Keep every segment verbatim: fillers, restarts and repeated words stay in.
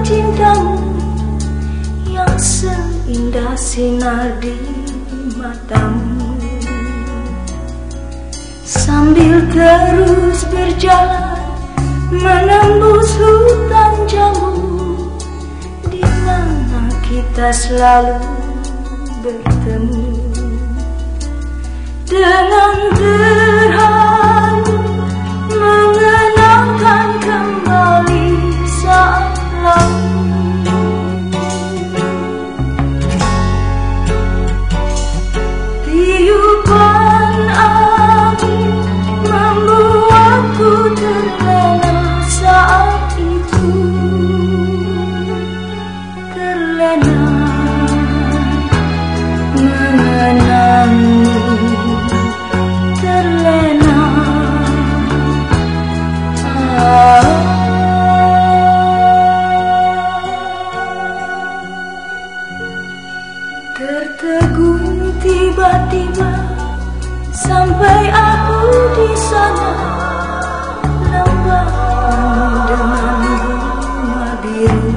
cintamu yang seindah sinar di matamu. Sambil terus berjalan menembus hutan jambu, di mana kita selalu bertemu. Dengan terharu mengenangkan kembali saat lalu. Tiupan angin membuatku terlena saat itu, terlena mengenangmu, terlena. Ah. Tertegun tiba-tiba sampai aku di sana, lembah dengan bunga biru.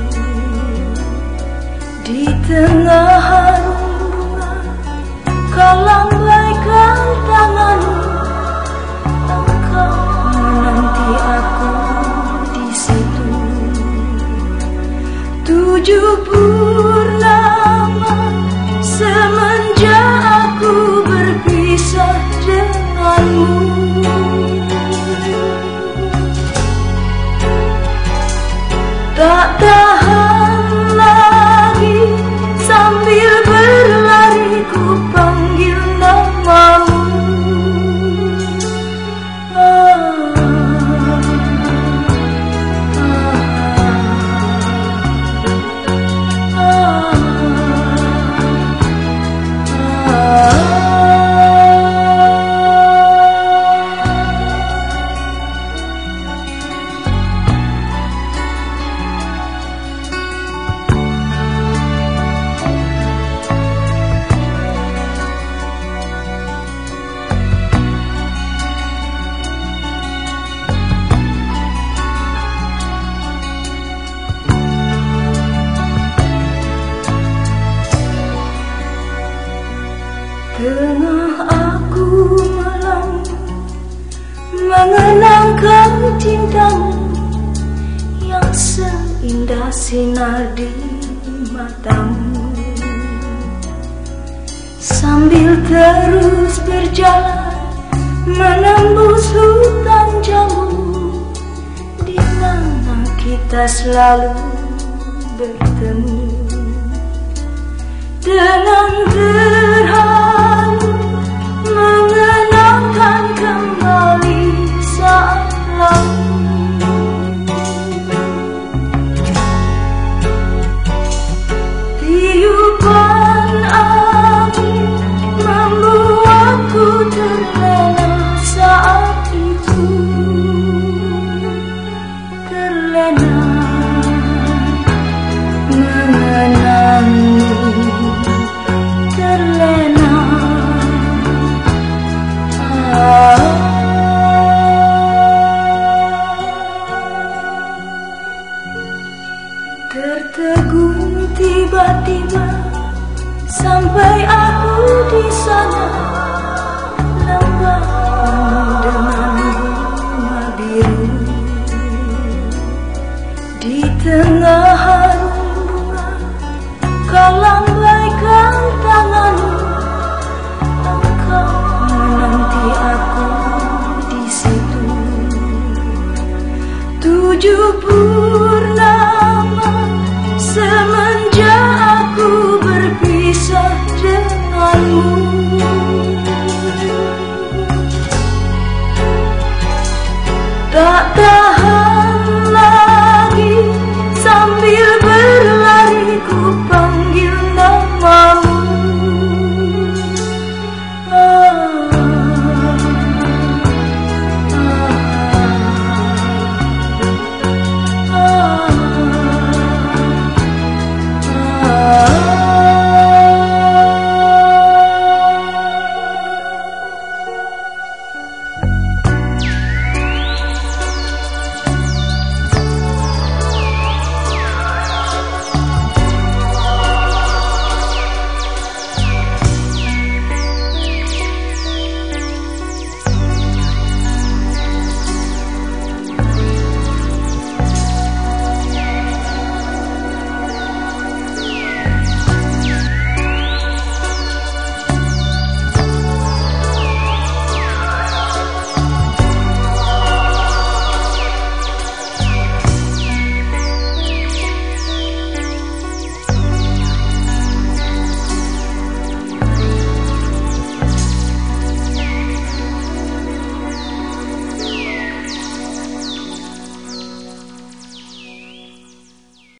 Di tengah harum bunga kau lambaikan tanganmu, engkau menanti aku di situ. Tujuh purnama semenjak aku berpisah denganmu. Tak tahan lagi, sambil berlari ku panggil namamu. Ah, ah, ah, tengah aku malam mengenangkan cintamu yang seindah sinar di matamu. Sambil terus berjalan menembus hutan jambu, di mana kita selalu bertemu. Dengan terharu mengenangkan kembali saat lalu. Tiupan angin membuatku terlena saat itu, terlena mengenangmu, terlena. Ah. Tertegun tiba-tiba sampai aku di sana, lembah dengan bunga biru. Di tengah harum bunga kau lambaikan tanganmu, engkau menanti aku di situ. Tujuh purnama